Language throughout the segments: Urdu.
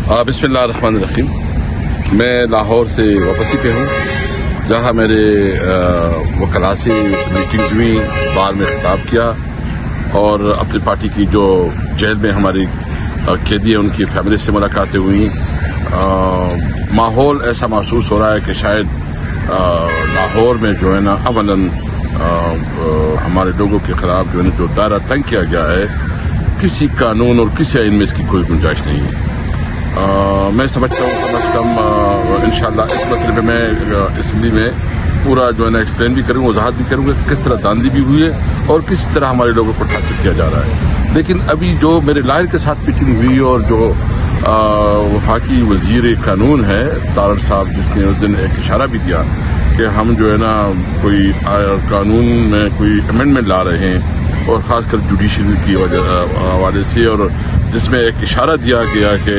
بسم اللہ الرحمن الرحیم. میں لاہور سے واپسی پہ ہوں جہاں میرے وکلاء سے میٹنگز ہوئی، بعد میں خطاب کیا اور اپنی پارٹی کی جو جیل میں ہماری قیدی ہیں ان کی فیملی سے ملاقاتیں ہوئیں. ماحول ایسا محسوس ہو رہا ہے کہ شاید لاہور میں جو ہے نا عملاً ہمارے لوگوں کے خلاف جو ہے نا جو دائرہ تنگ کیا گیا ہے، کسی قانون اور کسی آئین میں اس کی کوئی گنجائش نہیں ہے. میں سمجھتا ہوں کم از کم انشاءاللہ اس مسئلے پہ میں اسمبلی میں پورا جو ہے نا ایکسپلین بھی کروں گا، وضاحت بھی کروں گا کس طرح داندلی بھی ہوئی ہے اور کس طرح ہمارے لوگوں کو ٹارچر کیا جا رہا ہے. لیکن ابھی جو میرے لائر کے ساتھ میٹنگ ہوئی اور جو وفاقی وزیر قانون ہے طارر صاحب، جس نے اس دن ایک اشارہ بھی دیا کہ ہم جو ہے نا کوئی قانون میں کوئی امینڈمنٹ لا رہے ہیں اور خاص کر جوڈیشری کی حوالے سے، اور جس میں ایک اشارہ دیا گیا کہ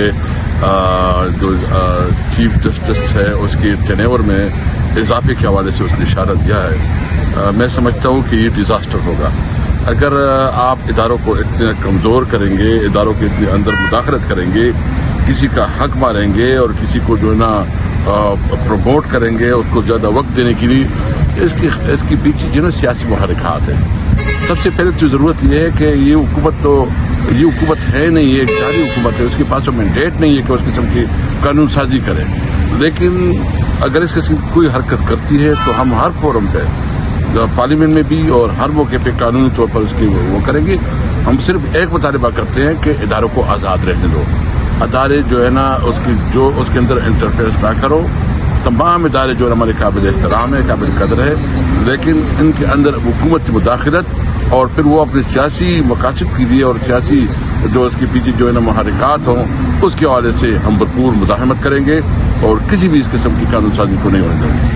جو چیف جسٹس ہے اس کے ٹینیور میں اضافے کے حوالے سے اس نے اشارہ دیا ہے. میں سمجھتا ہوں کہ یہ ڈیزاسٹر ہوگا اگر آپ اداروں کو اتنا کمزور کریں گے، اداروں کے اتنے اندر مداخلت کریں گے، کسی کا حق ماریں گے اور کسی کو جو ہے نا پروموٹ کریں گے، اس کو زیادہ وقت دینے کے لیے. اس کی پیچھے جو ہے نا سیاسی محرکات ہیں. سب سے پہلے تو ضرورت یہ ہے کہ یہ حکومت ہے نہیں، یہ ایک جاری حکومت ہے، اس کے پاس مینڈیٹ نہیں ہے کہ اس قسم کی قانون سازی کرے. لیکن اگر اس قسم کی کوئی حرکت کرتی ہے تو ہم ہر فورم پہ پارلیمنٹ میں بھی اور ہر موقع پہ قانونی طور پر اس کی وہ کریں گے. ہم صرف ایک مطالبہ کرتے ہیں کہ اداروں کو آزاد رہنے دو. ادارے جو ہے نا اس کے اندر انٹرفیئرنس نہ کرو. تمام ادارے جو ہمارے قابل احترام ہے، قابل قدر ہے، لیکن ان کے اندر حکومت کی مداخلت اور پھر وہ اپنے سیاسی مقاصد کے لیے اور سیاسی جو اس کے پیچھے جو ہے نا محرکات ہوں، اس کے حوالے سے ہم بھرپور مزاحمت کریں گے اور کسی بھی اس قسم کی قانون سازی کو نہیں ہونے دیں گے.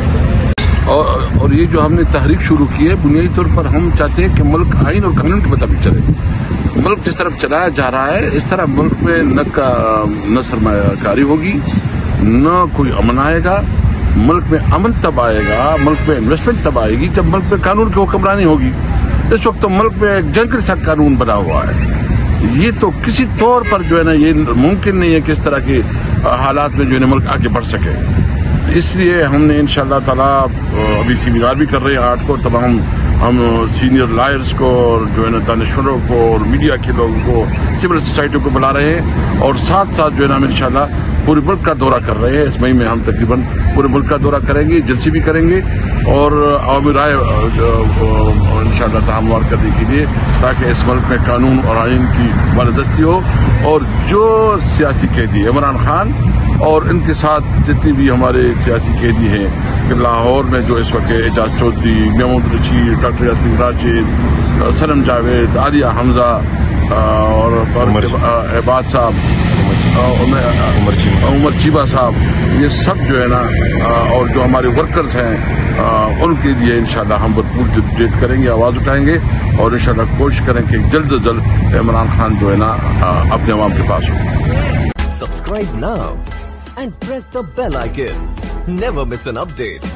اور یہ جو ہم نے تحریک شروع کی ہے، بنیادی طور پر ہم چاہتے ہیں کہ ملک آئین اور قانون کے مطابق چلے. ملک جس طرف چلایا جا رہا ہے اس طرح ملک میں نہ سرمایہ کاری ہوگی، نہ کوئی امن آئے گا. ملک میں امن تب آئے گا، ملک میں انویسٹمنٹ تب آئے گی جب ملک میں قانون کی حکمرانی ہوگی. اس وقت تو ملک میں ایک جنگل سا قانون بنا ہوا ہے. یہ تو کسی طور پر جو ہے نا یہ ممکن نہیں ہے کہ اس طرح کے حالات میں جو ہے نا ملک آگے بڑھ سکے. اس لیے ہم نے انشاءاللہ تعالی ابھی سیمینار بھی کر رہے ہیں 8 کو. تمام ہم سینئر لائرز کو اور جو ہے نا دانشوروں کو اور میڈیا کے لوگوں کو، سول سوسائٹی کو بلا رہے ہیں اور ساتھ ساتھ جو ہے نا ہم انشاءاللہ پورے ملک کا دورہ کر رہے ہیں. اس مہینے میں ہم تقریباً پورے ملک کا دورہ کریں گے، جلسے بھی کریں گے اور عوامی رائے انشاءاللہ ہموار کرنے کے لیے، تاکہ اس ملک میں قانون اور آئین کی بالادستی ہو. اور جو سیاسی قیدی عمران خان اور ان کے ساتھ جتنی بھی ہمارے سیاسی قیدی ہیں کہ لاہور میں، جو اس وقت اعجاز چودھری، محمود رشید، ڈاکٹر یاسمین راشد، سنم جاوید، عالیہ حمزہ اور عباد صاحب، عمر چیبہ صاحب، یہ سب جو ہے نا اور جو ہمارے ورکرز ہیں ان کے لیے انشاءاللہ ہم بھرپور جدوجہد کریں گے، آواز اٹھائیں گے اور انشاءاللہ کوشش کریں کہ جلد از جلد عمران خان جو ہے نا اپنے عوام کے پاس ہو. Subscribe now and press the bell icon. Never miss an update.